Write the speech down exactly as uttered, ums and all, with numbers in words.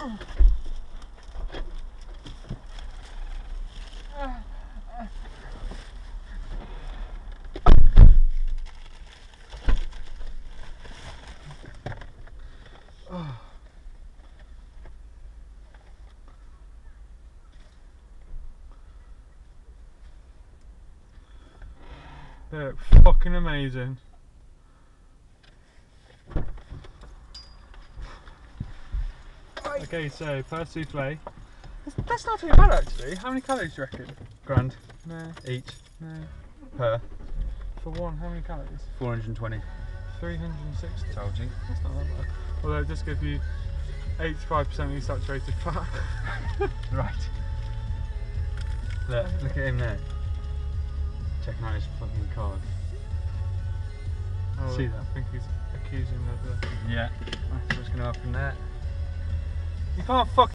They look fucking amazing. Okay, so per souffle. That's, that's not too bad actually. How many calories do you reckon? Grand. No. Each. No. Per. For one, how many calories? four hundred twenty. three hundred sixty. Told you. That's not that bad. Although it does give you eighty-five percent of saturated fat. Right. Look, look at him there. Checking out his fucking card. Oh, See that? I think he's accusing of the. Yeah. That's what's going to happen there. You can't fuck.